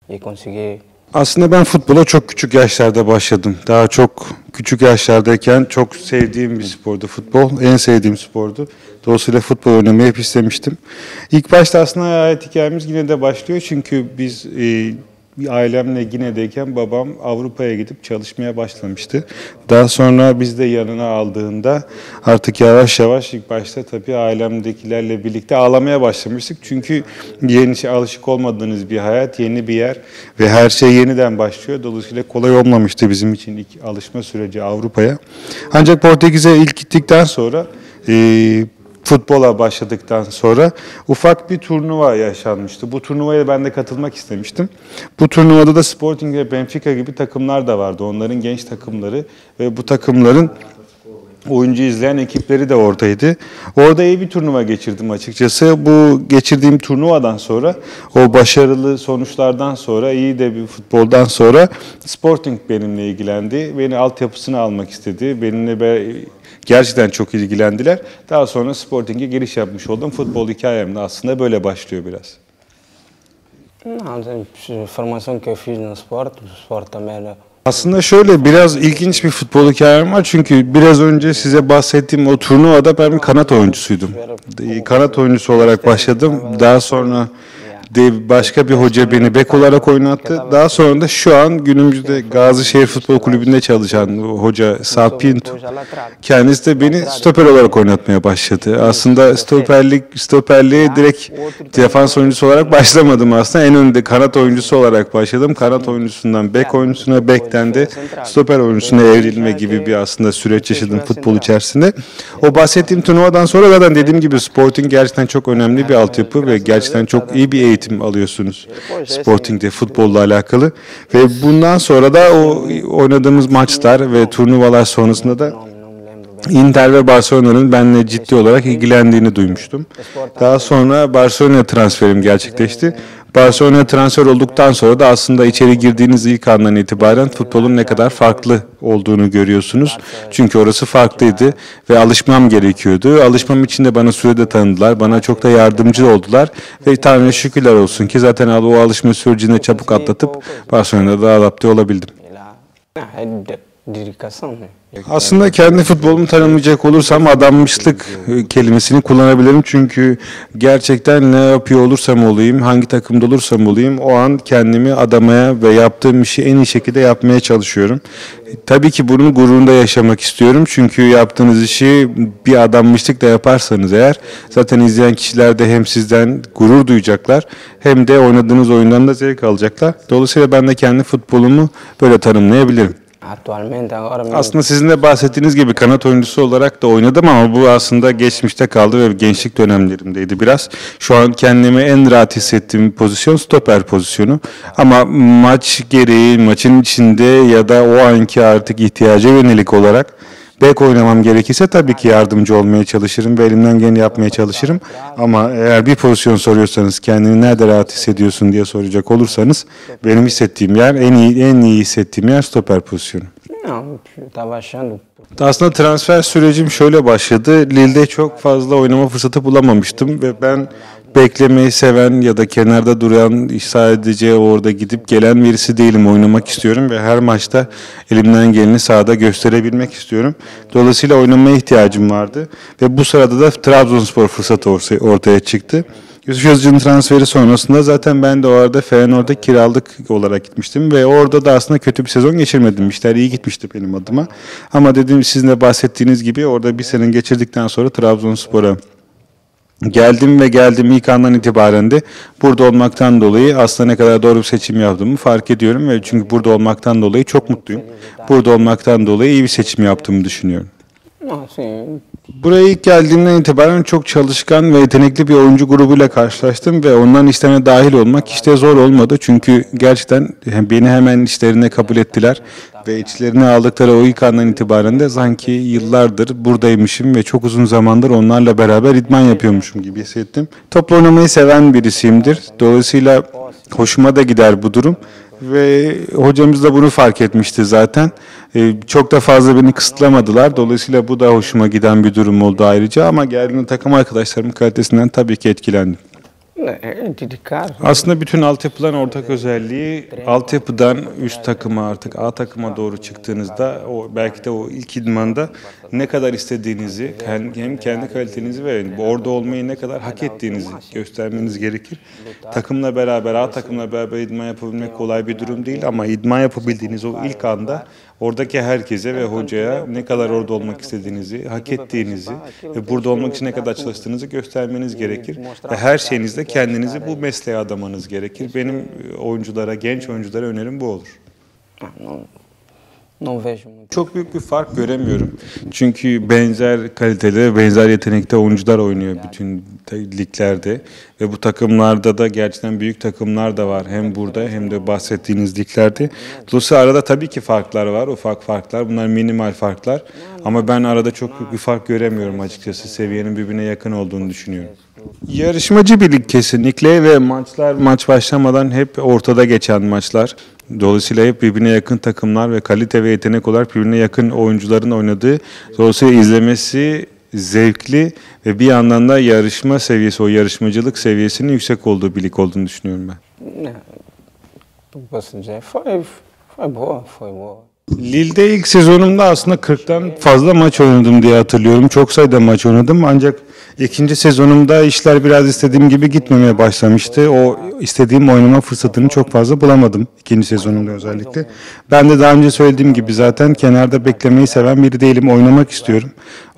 y conseguir. Aslında ben futbola çok küçük yaşlarda başladım. Daha çok küçük yaşlardayken çok sevdiğim bir spordu futbol. En sevdiğim spordu. Dolayısıyla futbol oynamayı hep istemiştim. İlk başta aslında hayat hikayemiz Gine'de başlıyor. Çünkü biz ailemle Gine'deyken babam Avrupa'ya gidip çalışmaya başlamıştı. Daha sonra biz de yanına aldığında artık yavaş yavaş ilk başta tabii ailemdekilerle birlikte ağlamaya başlamıştık. Çünkü yeni alışık olmadığınız bir hayat, yeni bir yer ve her şey yeniden başlıyor. Dolayısıyla kolay olmamıştı bizim için ilk alışma süreci Avrupa'ya. Ancak Portekiz'e ilk gittikten sonra futbola başladıktan sonra ufak bir turnuva yaşanmıştı. Bu turnuvaya ben de katılmak istemiştim. Bu turnuvada da Sporting ve Benfica gibi takımlar da vardı. Onların genç takımları ve bu takımların oyuncu izleyen ekipleri de oradaydı. Orada iyi bir turnuva geçirdim açıkçası. Bu geçirdiğim turnuvadan sonra, o başarılı sonuçlardan sonra, iyi de bir futboldan sonra Sporting benimle ilgilendi. Beni altyapısına almak istedi. Benimle gerçekten çok ilgilendiler. Daha sonra Sporting'e giriş yapmış oldum. Futbol hikayem de aslında böyle başlıyor biraz. Não, formação que eu fiz no sport também era. Aslında şöyle biraz ilginç bir futbol hikayem var. Çünkü biraz önce size bahsettiğim o turnuvada ben bir kanat oyuncusuydum. Kanat oyuncusu olarak başladım. Daha sonra başka bir hoca beni bek olarak oynattı. Daha sonra da şu an günümüzde Gazişehir Futbol Kulübü'nde çalışan hoca Sağ Pinto kendisi de beni stoper olarak oynatmaya başladı. Aslında stoperliğe direkt defans oyuncusu olarak başlamadım aslında. En önde kanat oyuncusu olarak başladım. Kanat oyuncusundan bek oyuncusuna, bekten de stoper oyuncusuna evrilme gibi bir aslında süreç yaşadım futbol içerisinde. O bahsettiğim turnuvadan sonra zaten dediğim gibi Sporting gerçekten çok önemli bir altyapı ve gerçekten çok iyi bir eğitim alıyorsunuz Sporting'de futbolla alakalı ve bundan sonra da o oynadığımız maçlar ve turnuvalar sonrasında da Inter ve Barcelona'nın benimle ciddi olarak ilgilendiğini duymuştum. Daha sonra Barcelona'ya transferim gerçekleşti. Barcelona'ya transfer olduktan sonra da aslında içeri girdiğiniz ilk andan itibaren futbolun ne kadar farklı olduğunu görüyorsunuz. Çünkü orası farklıydı ve alışmam gerekiyordu. Alışmam için de bana sürede tanıdılar. Bana çok da yardımcı oldular. Ve Tanrı'ya şükürler olsun ki zaten o alışma sürecini çabuk atlatıp Barcelona'da da adapte olabildim. Aslında kendi futbolumu tanımlayacak olursam adanmışlık kelimesini kullanabilirim. Çünkü gerçekten ne yapıyor olursam olayım, hangi takımda olursam olayım o an kendimi adamaya ve yaptığım işi en iyi şekilde yapmaya çalışıyorum. Tabii ki bunun gururunda yaşamak istiyorum. Çünkü yaptığınız işi bir adanmışlıkla yaparsanız eğer zaten izleyen kişiler de hem sizden gurur duyacaklar hem de oynadığınız oyundan da zevk alacaklar. Dolayısıyla ben de kendi futbolumu böyle tanımlayabilirim. Aslında sizin de bahsettiğiniz gibi kanat oyuncusu olarak da oynadım ama bu aslında geçmişte kaldı ve gençlik dönemlerimdeydi biraz. Şu an kendimi en rahat hissettiğim pozisyon stoper pozisyonu. Ama maç gereği, maçın içinde ya da o anki artık ihtiyaca yönelik olarak bek oynamam gerekirse tabii ki yardımcı olmaya çalışırım ve elimden geleni yapmaya çalışırım. Ama eğer bir pozisyon soruyorsanız kendini nerede rahat hissediyorsun diye soracak olursanız benim hissettiğim yer en iyi hissettiğim yer stoper pozisyonu. Aslında transfer sürecim şöyle başladı. Lille'de çok fazla oynama fırsatı bulamamıştım ve ben beklemeyi seven ya da kenarda duran sadece orada gidip gelen birisi değilim. Oynamak istiyorum ve her maçta elimden geleni sahada gösterebilmek istiyorum. Dolayısıyla oynamaya ihtiyacım vardı ve bu sırada da Trabzonspor fırsatı ortaya çıktı. Yusuf Yazıcı'nın transferi sonrasında zaten ben de o arada Feyenoord'a kiralık olarak gitmiştim ve orada da aslında kötü bir sezon geçirmedim. İşler iyi gitmişti benim adıma. Ama dediğim sizin de bahsettiğiniz gibi orada bir sene geçirdikten sonra Trabzonspor'a geldim ve geldim ilk andan itibaren de burada olmaktan dolayı aslında ne kadar doğru bir seçim yaptığımı fark ediyorum ve çünkü burada olmaktan dolayı çok mutluyum. Burada olmaktan dolayı iyi bir seçim yaptığımı düşünüyorum. Buraya ilk geldiğimden itibaren çok çalışkan ve yetenekli bir oyuncu grubuyla karşılaştım ve onların işlerine dahil olmak işte zor olmadı. Çünkü gerçekten beni hemen işlerine kabul ettiler ve içlerine aldıkları o ilk andan itibaren de sanki yıllardır buradaymışım ve çok uzun zamandır onlarla beraber idman yapıyormuşum gibi hissettim. Top oynamayı seven birisiyimdir. Dolayısıyla hoşuma da gider bu durum. Ve hocamız da bunu fark etmişti zaten. Çok da fazla beni kısıtlamadılar. Dolayısıyla bu da hoşuma giden bir durum oldu ayrıca. Ama geldiğimde takım arkadaşlarımın kalitesinden tabii ki etkilendim. Dedicar. Aslında bütün altyapıların ortak özelliği altyapıdan üst takıma artık A takıma doğru çıktığınızda o belki de o ilk idmanda ne kadar istediğinizi hem kendi kalitenizi ve orada olmayı ne kadar hak ettiğinizi göstermeniz gerekir. Takımla beraber A takımla beraber idman yapabilmek kolay bir durum değil ama idman yapabildiğiniz o ilk anda oradaki herkese ve hocaya ne kadar orada olmak istediğinizi, hak ettiğinizi ve burada olmak için ne kadar çalıştığınızı göstermeniz gerekir. Ve her şeyinizde kendinizi bu mesleğe adamanız gerekir. Benim oyunculara, genç oyunculara önerim bu olur. Çok büyük bir fark göremiyorum. Çünkü benzer kalitede, benzer yetenekte oyuncular oynuyor bütün liglerde. Ve bu takımlarda da gerçekten büyük takımlar da var. Hem burada hem de bahsettiğiniz liglerde. Dolayısıyla arada tabii ki farklar var, ufak farklar. Bunlar minimal farklar. Ama ben arada çok büyük bir fark göremiyorum açıkçası. Seviyenin birbirine yakın olduğunu düşünüyorum. Yarışmacı bir lig kesinlikle ve maç başlamadan hep ortada geçen maçlar. Dolayısıyla hep birbirine yakın takımlar ve kalite ve yetenek olarak birbirine yakın oyuncuların oynadığı. Dolayısıyla izlemesi zevkli ve bir yandan da yarışma seviyesi, o yarışmacılık seviyesinin yüksek olduğu bir lig olduğunu düşünüyorum ben. Foi boa. Lille'de ilk sezonumda aslında 40'tan fazla maç oynadım diye hatırlıyorum. Çok sayıda maç oynadım ancak ikinci sezonumda işler biraz istediğim gibi gitmemeye başlamıştı. O istediğim oynama fırsatını çok fazla bulamadım ikinci sezonumda özellikle. Ben de daha önce söylediğim gibi zaten kenarda beklemeyi seven biri değilim. Oynamak istiyorum.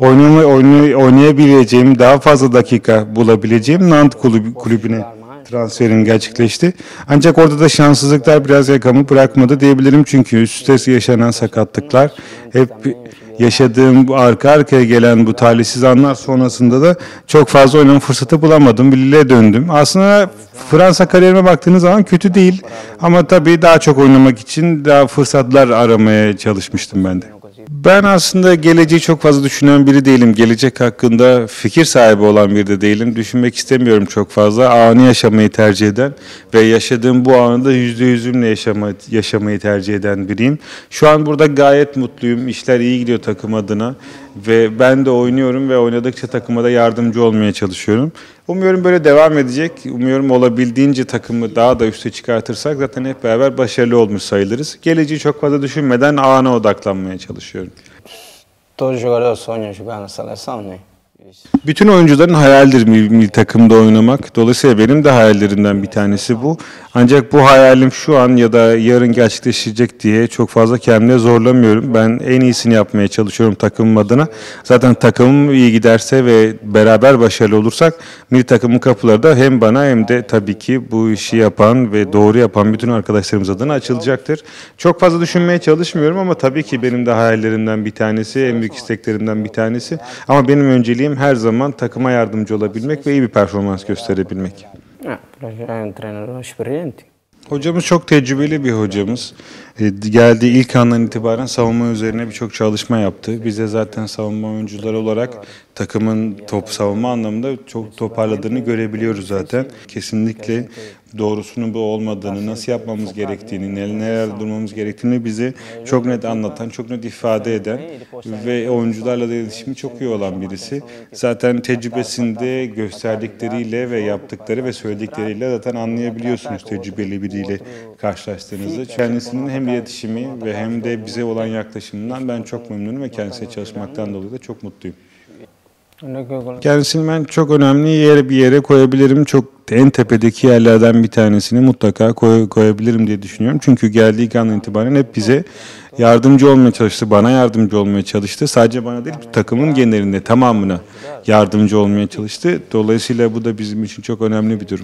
Oynayabileceğim, daha fazla dakika bulabileceğim Nantes kulübüne transferim gerçekleşti. Ancak orada da şanssızlıklar biraz yakamı bırakmadı diyebilirim. Çünkü üst üste yaşanan sakatlıklar, hep yaşadığım arka arkaya gelen bu talihsiz anlar sonrasında da çok fazla oynama fırsatı bulamadım. Lille'e döndüm. Aslında Fransa kariyerime baktığınız zaman kötü değil. Ama tabii daha çok oynamak için daha fırsatlar aramaya çalışmıştım ben de. Ben aslında geleceği çok fazla düşünen biri değilim. Gelecek hakkında fikir sahibi olan biri de değilim. Düşünmek istemiyorum çok fazla. Anı yaşamayı tercih eden ve yaşadığım bu anı da %100'ümle yaşamayı tercih eden biriyim. Şu an burada gayet mutluyum. İşler iyi gidiyor takım adına ve ben de oynuyorum ve oynadıkça takıma da yardımcı olmaya çalışıyorum. Umuyorum böyle devam edecek. Umuyorum olabildiğince takımı daha da üste çıkartırsak zaten hep beraber başarılı olmuş sayılırız. Geleceği çok fazla düşünmeden ana odaklanmaya çalışıyorum. Todo jogador sonha jogar na seleção, né? Bütün oyuncuların hayaldir milli takımda oynamak. Dolayısıyla benim de hayallerimden bir tanesi bu. Ancak bu hayalim şu an ya da yarın gerçekleşecek diye çok fazla kendime zorlamıyorum. Ben en iyisini yapmaya çalışıyorum takımım adına. Zaten takımım iyi giderse ve beraber başarılı olursak milli takımın kapıları da hem bana hem de tabii ki bu işi yapan ve doğru yapan bütün arkadaşlarımız adına açılacaktır. Çok fazla düşünmeye çalışmıyorum ama tabii ki benim de hayallerimden bir tanesi, en büyük isteklerimden bir tanesi. Ama benim önceliğim her zaman takıma yardımcı olabilmek ve iyi bir performans gösterebilmek. Treinador experiente. Hocamız çok tecrübeli bir hocamız. Geldiği ilk andan itibaren savunma üzerine birçok çalışma yaptı. Bize zaten savunma oyuncuları olarak takımın savunma anlamında çok toparladığını görebiliyoruz zaten. Kesinlikle doğrusunun bu olmadığını, nasıl yapmamız gerektiğini, neler durmamız gerektiğini bize çok net anlatan, çok net ifade eden ve oyuncularla da iletişimi çok iyi olan birisi. Zaten tecrübesinde gösterdikleriyle ve yaptıkları ve söyledikleriyle zaten anlayabiliyorsunuz tecrübeli biriyle karşılaştığınızda. Kendisinin hem iletişimi ve hem de bize olan yaklaşımından ben çok memnunum ve kendisiyle çalışmaktan dolayı da çok mutluyum. Kendisini ben çok önemli bir yere koyabilirim. Çok en tepedeki yerlerden bir tanesini mutlaka koyabilirim diye düşünüyorum. Çünkü geldiği andan itibaren hep bize yardımcı olmaya çalıştı, bana yardımcı olmaya çalıştı. Sadece bana değil, takımın genelinde tamamına yardımcı olmaya çalıştı. Dolayısıyla bu da bizim için çok önemli bir durum.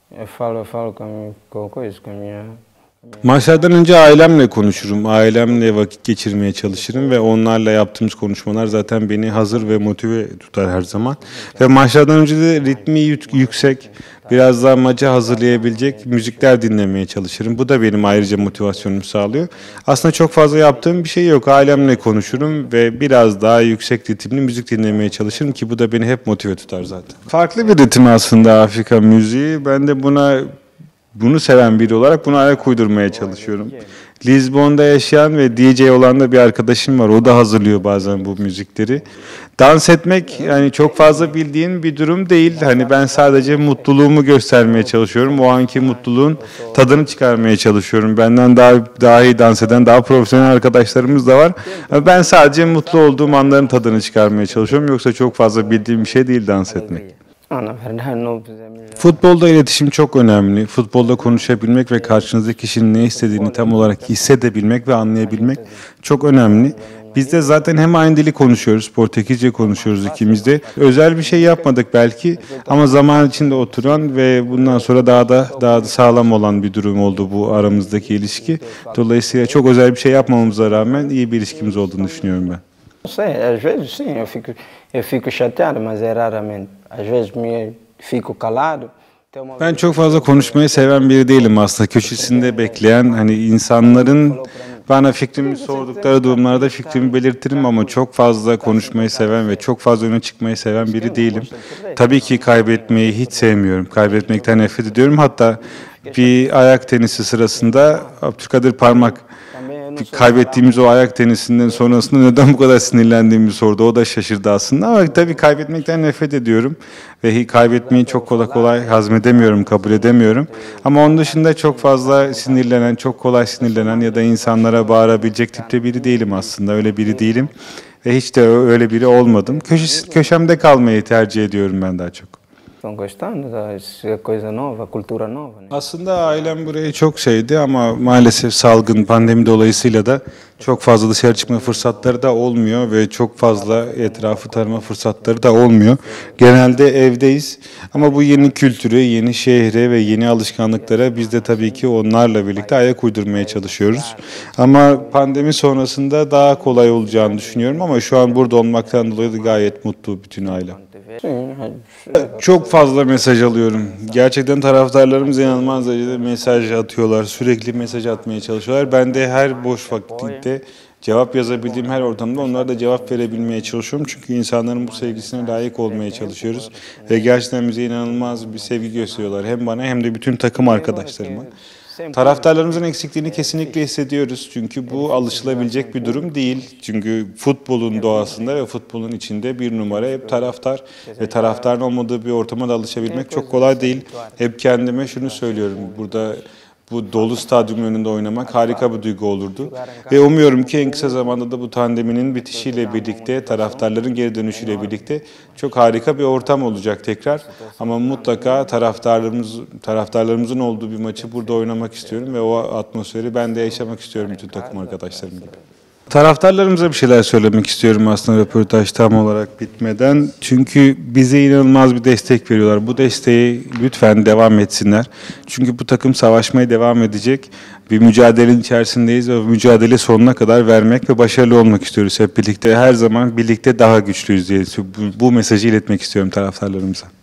Maçlardan önce ailemle konuşurum. Ailemle vakit geçirmeye çalışırım ve onlarla yaptığımız konuşmalar zaten beni hazır ve motive tutar her zaman. Ve maçlardan önce de ritmi yüksek, biraz daha maça hazırlayabilecek müzikler dinlemeye çalışırım. Bu da benim ayrıca motivasyonumu sağlıyor. Aslında çok fazla yaptığım bir şey yok. Ailemle konuşurum ve biraz daha yüksek ritimli müzik dinlemeye çalışırım ki bu da beni hep motive tutar zaten. Farklı bir ritim aslında Afrika müziği. Ben de buna bunu seven biri olarak buna ayak uydurmaya çalışıyorum. Lizbon'da yaşayan ve DJ olan da bir arkadaşım var. O da hazırlıyor bazen bu müzikleri. Dans etmek yani çok fazla bildiğim bir durum değil. Hani ben sadece mutluluğumu göstermeye çalışıyorum. O anki mutluluğun tadını çıkarmaya çalışıyorum. Benden daha iyi dans eden, daha profesyonel arkadaşlarımız da var. Ben sadece mutlu olduğum anların tadını çıkarmaya çalışıyorum. Yoksa çok fazla bildiğim bir şey değil dans etmek. Futbolda iletişim çok önemli. Futbolda konuşabilmek ve karşınızdaki kişinin ne istediğini tam olarak hissedebilmek ve anlayabilmek çok önemli. Biz de zaten hem aynı dili konuşuyoruz, Portekizce konuşuyoruz ikimiz de. Özel bir şey yapmadık belki ama zaman içinde oturan ve bundan sonra daha da sağlam olan bir durum oldu bu aramızdaki ilişki. Dolayısıyla çok özel bir şey yapmamamıza rağmen iyi bir ilişkimiz olduğunu düşünüyorum ben. Não sei, às vezes sim, eu fico chateado, mas é raramente. Às vezes fico calado. Ben çok fazla konuşmayı seven biri değilim aslında. Köşesinde bekleyen, hani insanların bana fikrimi sordukları durumlarda fikrimi belirtirim ama çok fazla konuşmayı seven ve çok fazla öne çıkmayı seven biri değilim. Tabii ki kaybetmeyi hiç sevmiyorum. Kaybetmekten nefret ediyorum. Hatta bir ayak tenisi sırasında Abdülkadir Parmak kaybettiğimiz o ayak tenisinden sonrasında neden bu kadar sinirlendiğimi sordu. O da şaşırdı aslında ama tabii kaybetmekten nefret ediyorum ve kaybetmeyi çok kolay hazmedemiyorum, kabul edemiyorum. Ama onun dışında çok fazla sinirlenen, çok kolay sinirlenen ya da insanlara bağırabilecek tipte biri değilim aslında. Öyle biri değilim ve hiç de öyle biri olmadım. Köşemde kalmayı tercih ediyorum ben daha çok. Estão gostando da coisa nova, cultura nova. Aslında ailem burayı çok sevdi ama maalesef salgın, pandemi dolayısıyla da çok fazla dışarı çıkma fırsatları da olmuyor ve çok fazla etrafı tanıma fırsatları da olmuyor. Genelde evdeyiz ama bu yeni kültüre, yeni şehre ve yeni alışkanlıklara biz de tabii ki onlarla birlikte ayak uydurmaya çalışıyoruz. Ama pandemi sonrasında daha kolay olacağını düşünüyorum ama şu an burada olmaktan dolayı da gayet mutlu bütün aile. Çok fazla mesaj alıyorum. Gerçekten taraftarlarımız inanılmaz derecede mesaj atıyorlar. Sürekli mesaj atmaya çalışıyorlar. Ben de her boş vakitte cevap yazabildiğim her ortamda onlara da cevap verebilmeye çalışıyorum. Çünkü insanların bu sevgisine layık olmaya çalışıyoruz. Ve gerçekten bize inanılmaz bir sevgi gösteriyorlar. Hem bana hem de bütün takım arkadaşlarıma. Taraftarlarımızın eksikliğini kesinlikle hissediyoruz. Çünkü bu alışılabilecek bir durum değil. Çünkü futbolun doğasında ve futbolun içinde bir numara hep taraftar. Ve taraftarın olmadığı bir ortama da alışabilmek çok kolay değil. Hep kendime şunu söylüyorum. Burada bu dolu stadyum önünde oynamak harika bir duygu olurdu. Ve umuyorum ki en kısa zamanda da bu pandeminin bitişiyle birlikte, taraftarların geri dönüşüyle birlikte çok harika bir ortam olacak tekrar. Ama mutlaka taraftarlarımızın olduğu bir maçı burada oynamak istiyorum ve o atmosferi ben de yaşamak istiyorum bütün takım arkadaşlarım gibi. Taraftarlarımıza bir şeyler söylemek istiyorum aslında röportaj tam olarak bitmeden. Çünkü bize inanılmaz bir destek veriyorlar. Bu desteği lütfen devam etsinler. Çünkü bu takım savaşmaya devam edecek. Bir mücadelenin içerisindeyiz ve mücadele sonuna kadar vermek ve başarılı olmak istiyoruz hep birlikte. Her zaman birlikte daha güçlüyüz diye bu mesajı iletmek istiyorum taraftarlarımıza.